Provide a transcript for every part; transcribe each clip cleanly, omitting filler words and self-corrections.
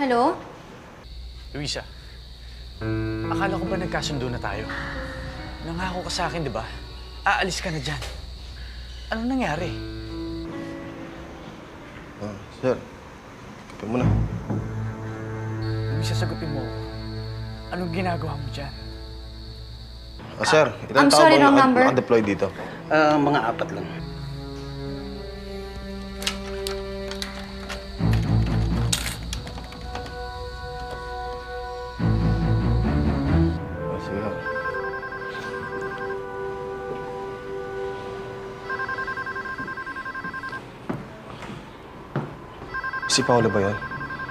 Hello? Luisa, akala ko ba nagkasundo na tayo? Nangako ka sa akin, di ba? Aalis ka na dyan. Anong nangyari? Sir. Kape mo na. Luisa, sagutin mo. Anong ginagawa mo dyan? Sir, ilang tao bang naka-deploy dito? Mga 4 lang. Sige. Si Paolo ba yan?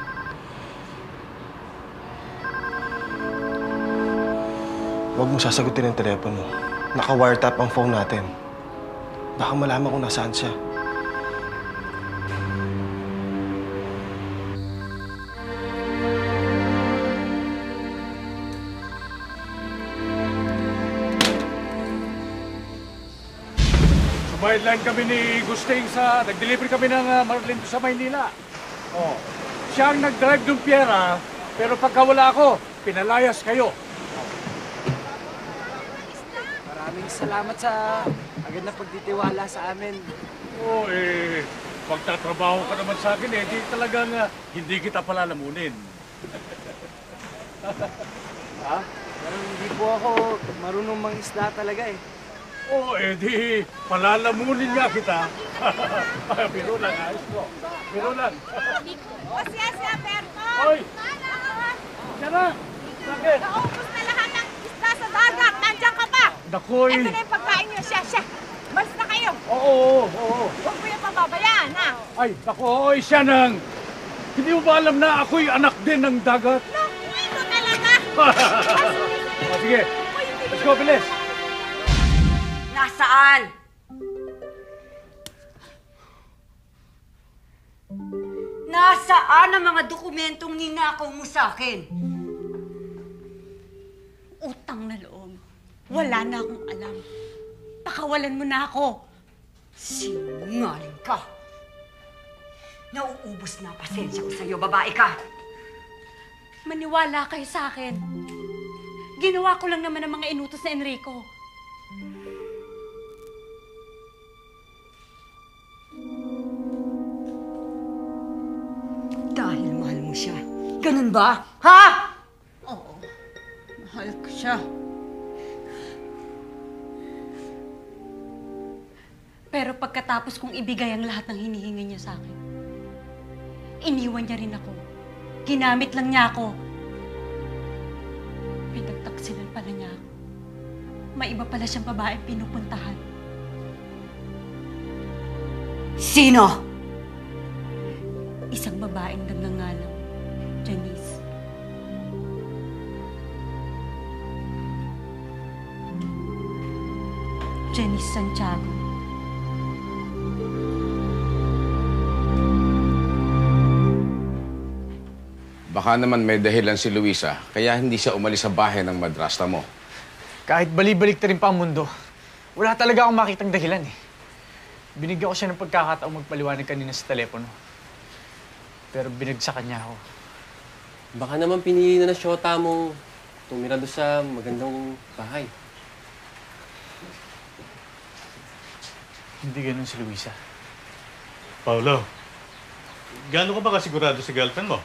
Huwag mong sasagutin ang telepono. Naka-wiretap ang phone natin. Baka malaman kung nasaan siya. Sumideline kami ni Gusting sa... Nag-deliver kami ng Marlin sa Maynila. Oh. Siya ang nag-drive ng piyera, pero pagka wala ako, pinalayas kayo. Maraming salamat sa agad na pagtitiwala sa amin. Oo, pagtatrabaho ka naman sa akin, di talagang hindi kita palalamunin. Ha? Pero hindi po ako marunong mangisda talaga eh. Oo, di palalamunin nga kita. Biro lang, ayos ko. Biro lang. Pasya, Berto! Hoy! Diyan na! Bakit? Naubos na lahat ng isda sa dagat! Nandiyan ka pa! Nakoy! Ito na yung pagkain niyo, siya! Malis na kayo! Oo. Huwag mo yung pababayaan, ha? Ay, naku, siya nang... Hindi mo ba alam na ako'y anak din ng dagat? Naku, ito talaga! Sige, let's go, bilis! Nasaan? Nasaan ang mga dokumentong ninakaw mo sa akin? Utang na loob. Wala na akong alam. Pakawalan mo na ako. Sinungaling ka. Nauubos na pasensya ko sa'yo, babae ka. Maniwala kayo sa akin. Ginawa ko lang naman ang mga inutos na Enrico. Dahil mahal mo siya. Ganun ba? Ha? Oo. Mahal ko siya. Pero pagkatapos kong ibigay ang lahat ng hinihingi niya sa akin, iniwan niya rin ako. Ginamit lang niya ako. Pinagtaksilan pala niya ako. May iba pala siyang babaeng pinupuntahan. Sino? Isang babaeng nagngangalang Janice. Janice Santiago. Baka naman may dahilan si Luisa, kaya hindi siya umalis sa bahay ng madrasta mo. Kahit bali-balik na rin pa ang mundo, wala talaga akong makitang dahilan eh. Binigyan ko siya ng pagkakataong magpaliwanag kanina sa telepono. Pero binagsakan niya ako. Baka naman pinili na ng syota mong tumira doon sa magandang bahay. Hindi ganun si Luisa. Paolo, gaano ka ba kasigurado sa girlfriend mo?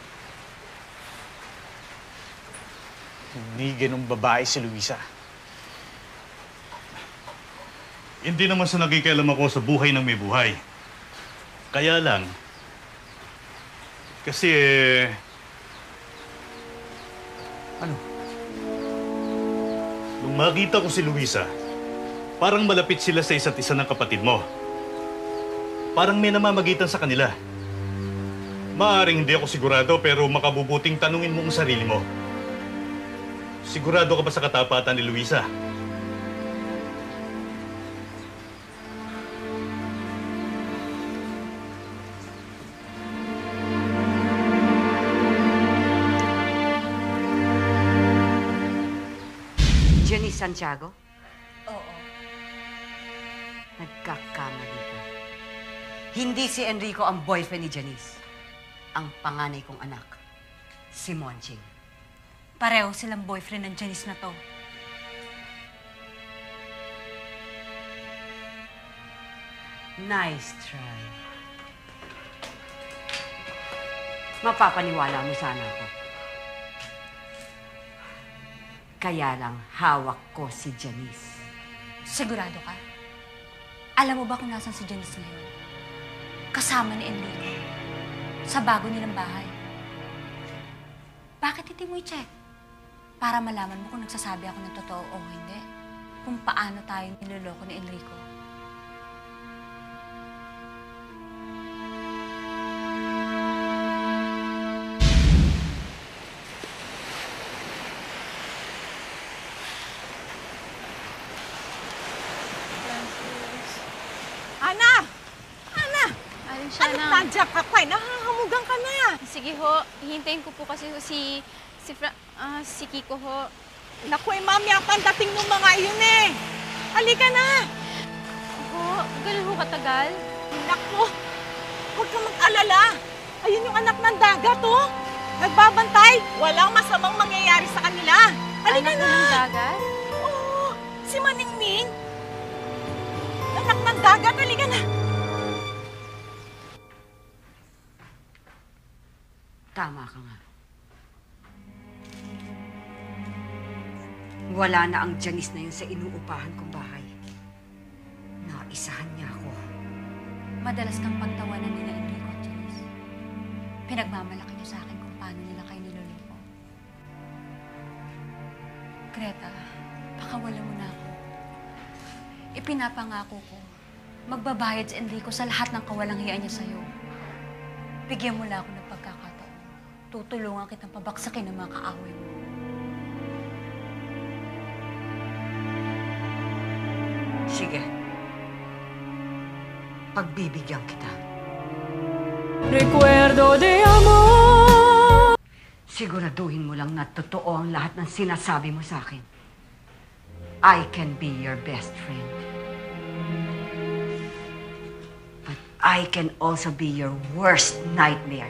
Hindi ganun babae si Luisa. Hindi naman sa nakikialam ako sa buhay ng may buhay. Kaya lang, kasi Ano? Nung makita ko si Luisa, parang malapit sila sa isa't isa ng kapatid mo. Parang may namamagitan sa kanila. Maaaring hindi ako sigurado pero makabubuting tanungin mo ang sarili mo. Sigurado ka ba sa katapatan ni Luisa? Janice Santiago? Oo. Nagkakamali ka. Hindi si Enrico ang boyfriend ni Janice. Ang panganay kong anak. Si Monching. Pareho silang boyfriend ng Janice na to. Nice try. Mapapaniwala mo sana ako. Kaya lang hawak ko si Janice. Sigurado ka? Alam mo ba kung nasan si Janice ngayon? Kasama ni Enrico. Sa bago nilang bahay. Bakit hindi mo i-check? Para malaman mo kung nagsasabi ako ng totoo o hindi. Kung paano tayo niloloko ni Enrico. Ana! Ana! Aling siya Ano na. tadya ka pa? Nahahamugan ka na. Sige ho, hihintayin ko po kasi si Kiko ho. Naku, mami, ang dating ng mga iyon eh. Halika na. Ho, ganun ho katagal? Naku, huwag kang mag-alala. Ayun yung anak ng dagat, oh. Nagbabantay. Walang masamang mangyayari sa kanila. Halika Anak na. ng dagat? Oo, si Maningning. Anak ng dagat, halika na. Tama ka nga. Wala na ang Janice na yun sa inuupahan kong bahay. Naisahan niya ako. Madalas kang pagtawanan nila Enrico at Janice. Pinagmamalaki niyo sa akin kung paano nila kayo niloloko. Greta, pakawala mo na ako. Ipinapangako ko, magbabayad si Enrico sa lahat ng kawalang-hiyan niya sa'yo. Bigyan mo lang ako ng pagkakataon. Tutulungan kitang pabaksakin ng mga kaaway mo. Sige. Pagbibigyan kita. Recuerdo de amor. Siguraduhin mo lang na totoo ang lahat ng sinasabi mo sa akin. I can be your best friend. But I can also be your worst nightmare.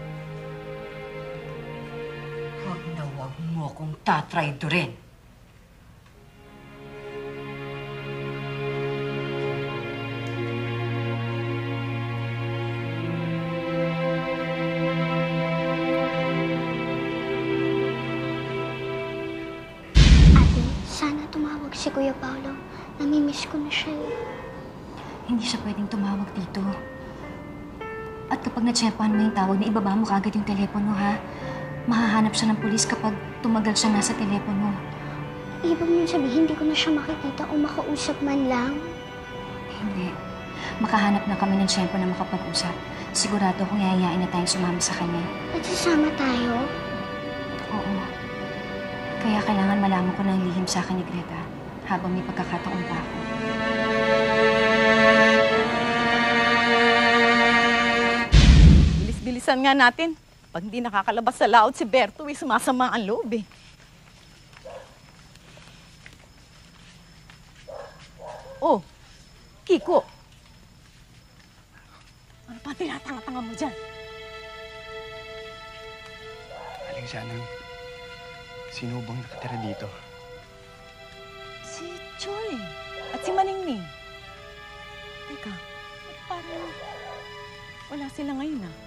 Huwag na huwag mo kong tatraydorin. Sana tumawag si Kuya Paolo. Namimiss ko na siya eh. Hindi siya pwedeng tumawag dito. At kapag natsyempohan mo yung tawag, ibaba mo kagad yung telepono, ha? Mahahanap siya ng pulis kapag tumagal siya nasa telepono. Ibig mo sabihin, hindi ko na siya makikita o makausap man lang? Hindi. Makahanap na kami ng tiyempo na makapag-usap. Sigurado kung yayayain na tayong sumama sa kanya. At sasama tayo? Oo. Kaya kailangan malaman ko ng lihim sa akin ni Greta habang may pagkakataon pa ako. Bilis-bilisan nga natin. Pag hindi nakakalabas sa laot si Berto, sumasama ang loob eh. Oh, Kiko. Ano pa tinatanga-tanga mo dyan? Aling Shanang, sino bang nakatira dito? Si Choy at si Maningning. Teka, parang wala sila ngayon ah.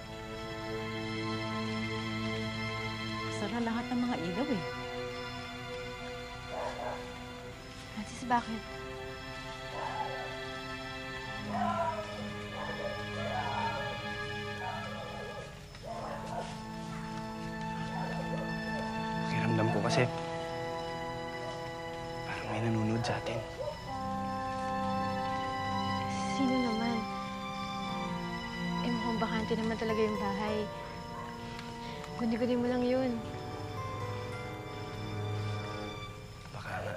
Sara lahat ng mga ilaw eh. Francis, bakit? Pakiramdam ko kasi parang may nanonood sa atin. Sino naman? Eh, mukhang bakante naman talaga yung bahay. Kundi-kundi mo lang yun. Baka nga.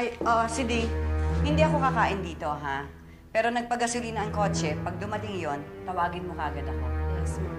Ay, Cindy, hindi ako kakain dito, ha? Pero nagpagasolina ang kotse. Pag dumating yon, tawagin mo kagad ako. Yes, ma'am.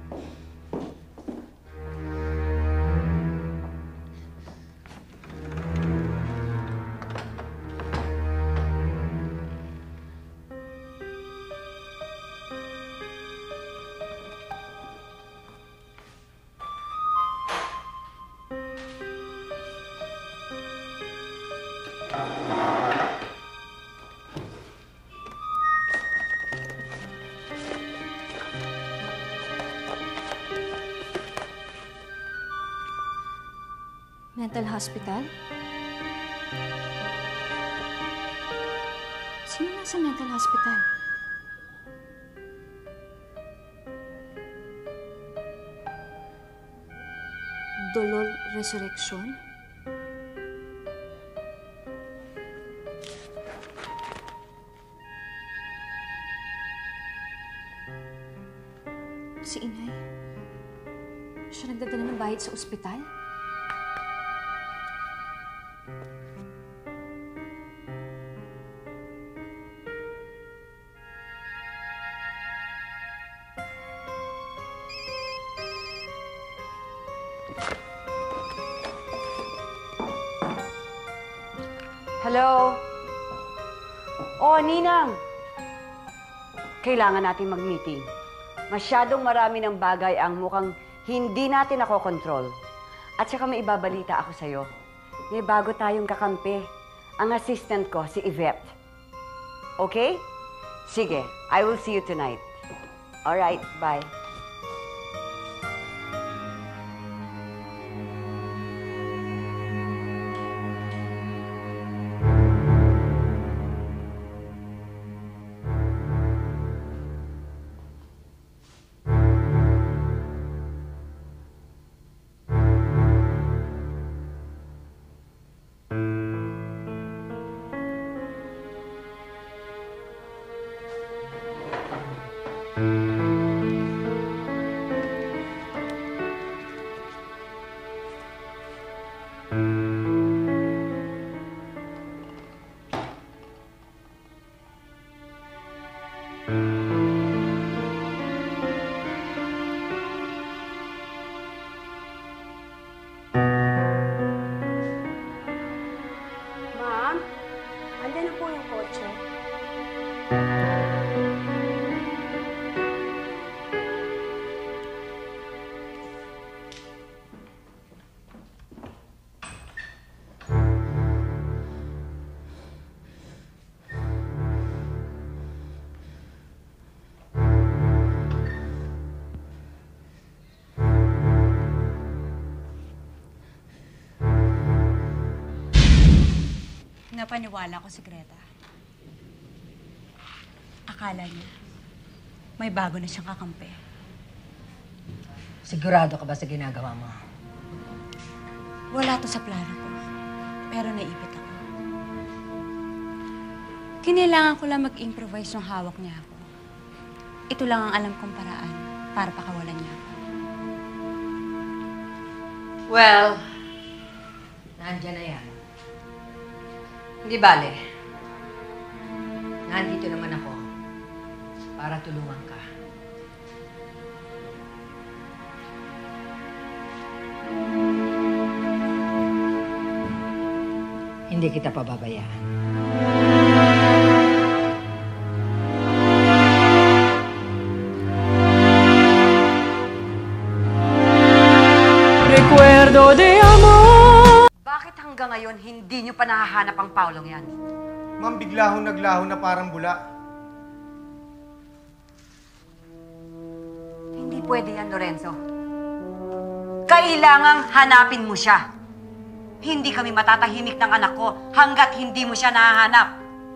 Mental hospital? Sino nasa mental hospital? Dolor Resurrection? Si Inay? Siya nagdadala ng bayad sa ospital? Hello? Oh, Ninang! Kailangan natin mag-meeting. Masyadong marami ng bagay ang mukhang hindi natin nakokontrol. At saka may ibabalita ako sa'yo. May bago tayong kakampi. Ang assistant ko, si Yvette. Okay? Sige, I will see you tonight. Alright, bye. Ma'am, andyan na po yung kotse. Napaniwala ko si Greta. Akala niya, may bago na siyang kakampi. Sigurado ka ba sa ginagawa mo? Wala to sa plano ko, pero naipit ako. Kinailangan ko lang mag-improvise yung hawak niya ako. Ito lang ang alam kong paraan para pakawalan niya ako. Well, nandyan na yan. Hindi bale. Nandito naman ako para tulungan ka. Hindi kita pababayaan. Recuerdo de amor. Bakit hanggang ngayon hindi niyo pa nahahanap ang Paulong yan? Ma'am, bigla hong naglaho na parang bula. Hindi pwede yan, Lorenzo. Kailangang hanapin mo siya. Hindi kami matatahimik ng anak ko hanggat hindi mo siya nahahanap.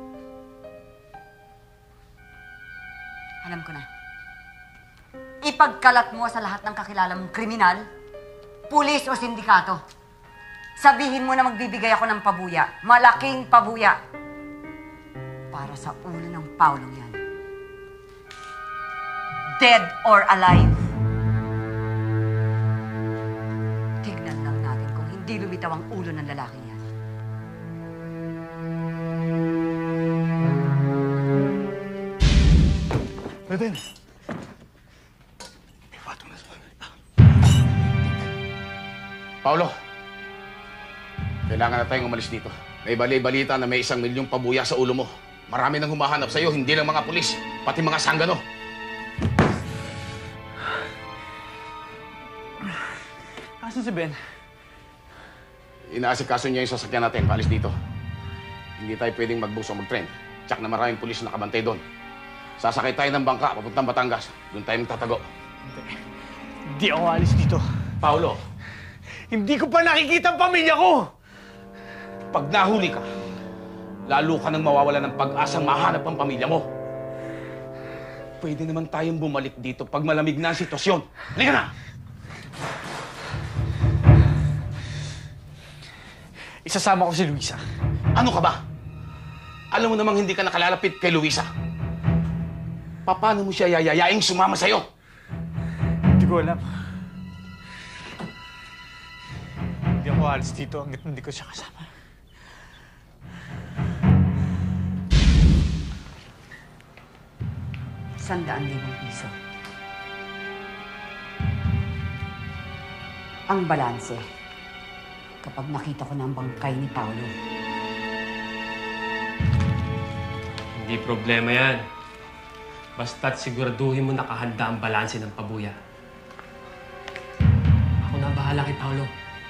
Alam ko na. Ipagkalat mo sa lahat ng kakilala mong kriminal, pulis o sindikato. Sabihin mo na magbibigay ako ng pabuya. Malaking pabuya. Para sa ulo ng Paulong yan. Dead or alive. Tignan lang natin kung hindi lumitaw ang ulo ng lalaking yan. Beben! Paolo, kailangan na tayong umalis dito. May balita na may 1 milyong pabuya sa ulo mo. Marami nang humahanap sa'yo, hindi lang mga pulis, pati mga sanggano. Asan si Ben? Inaasikaso niya yung sasakyan natin, paalis dito. Hindi tayo pwedeng magbus o mag-trend. Tsak na maraming pulis na nakabantay doon. Sasakay tayo ng bangka, papuntang Batangas. Doon tayo magtatago. Hindi ako alis dito. Paolo, hindi ko pa nakikita ang pamilya ko! pag nahuli ka, lalo ka nang mawawala ng pag-asang mahanap ang pamilya mo. Pwede naman tayong bumalik dito pag malamig na ang sitwasyon. Halika na! Isasama ko si Luisa. Ano ka ba? Alam mo namang hindi ka nakalalapit kay Luisa. Paano mo siya yayayaing sumama sa'yo? Hindi ko alam. Hindi ako alis dito hanggat hindi ko siya kasama. ₱100,000. Ang balanse kapag nakita ko na ang bangkay ni Paolo. Hindi problema yan. Basta't siguraduhin mo nakahanda ang balanse ng pabuya. Ako na ang bahala kay Paolo.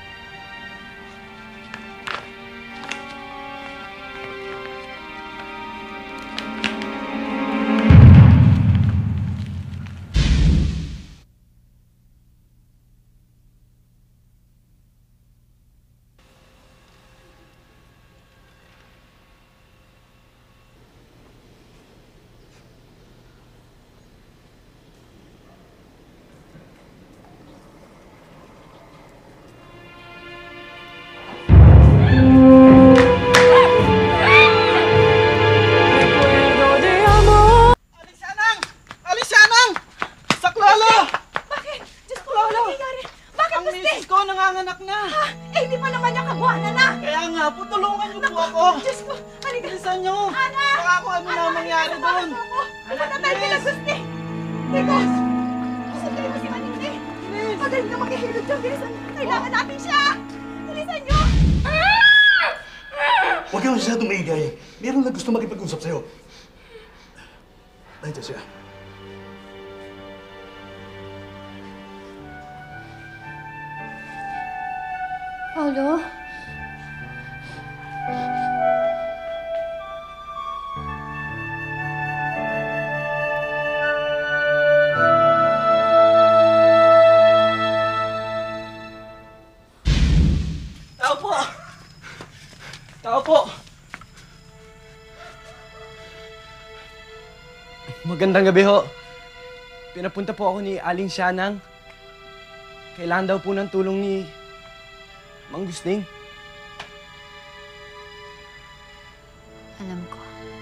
Huwag kang masyadong maigay. Meron na gusto makipag-usap sa'yo. Nandiyan siya. Paolo? Tao po! Tao po! Magandang gabi ho. Pinapunta po ako ni Aling Sianang. Kailangan daw po ng tulong ni Mang Gusting. Alam ko.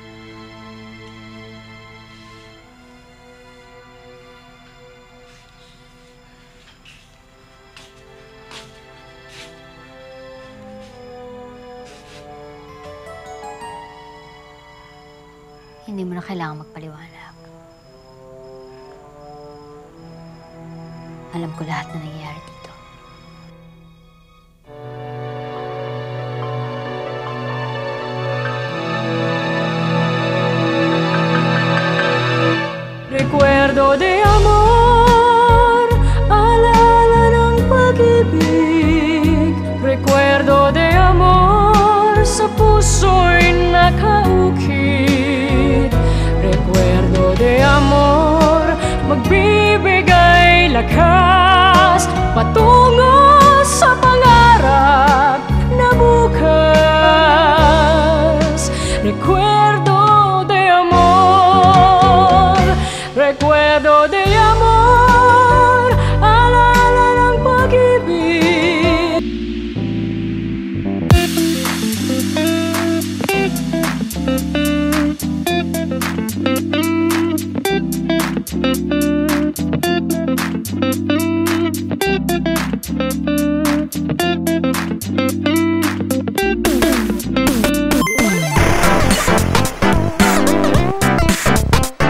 Hindi mo na kailangang magpaliwanag. Alam ko lahat na nangyayari dito. Recuerdo de amor, alala ng pag-ibig. Recuerdo de amor, sa puso'y nakaukit. Recuerdo de amor, magbibigay lakas patungo sa pangarap na bukas. Recuerdo de amor, recuerdo de amor, alala ng pag-ibig.